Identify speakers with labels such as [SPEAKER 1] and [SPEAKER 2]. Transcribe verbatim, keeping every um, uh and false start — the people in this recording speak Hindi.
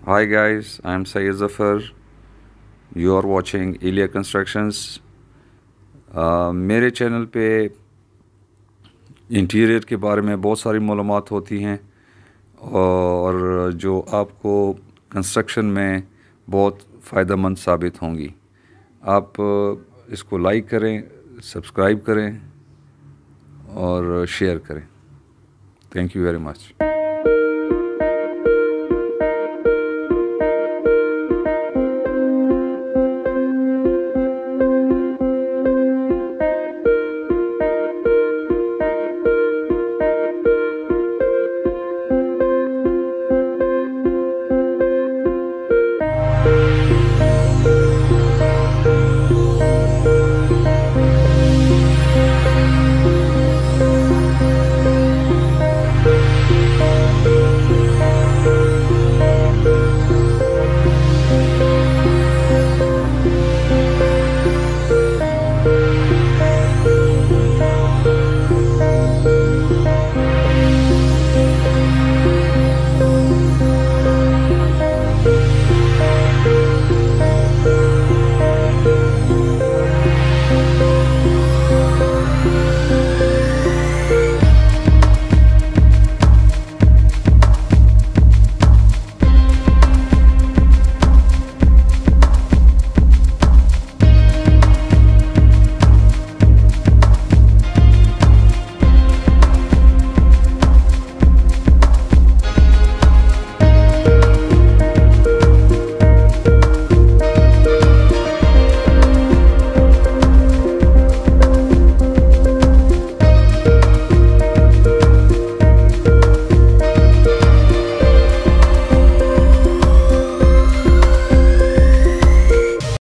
[SPEAKER 1] Hi guys, I'm Syed Zafar. You are watching ELIA Constructions. uh, मेरे चैनल पे इंटीरियर के बारे में बहुत सारी मालूमात होती हैं और जो आपको कंस्ट्रक्शन में बहुत फ़ायदेमंद साबित होंगी। आप इसको लाइक करें, सब्सक्राइब करें और शेयर करें। Thank you very much.